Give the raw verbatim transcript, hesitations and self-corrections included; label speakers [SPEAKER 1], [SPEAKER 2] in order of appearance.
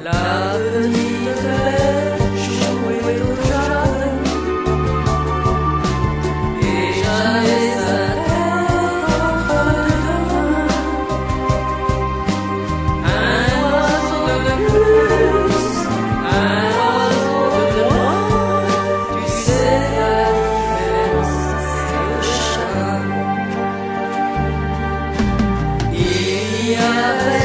[SPEAKER 1] La petite bête jouait au jardin et j'avais sa tête entre deux mains. Un oiseau de plus, un oiseau de moins, tu sais la différence, c'est le chat. Il y avait